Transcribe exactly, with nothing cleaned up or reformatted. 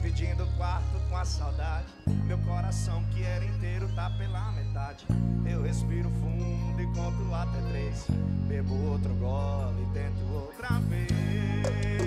dividindo o quarto com a saudade. Meu coração que era inteiro tá pela metade. Eu respiro fundo e conto até três. Bebo outro gole e tento outra vez.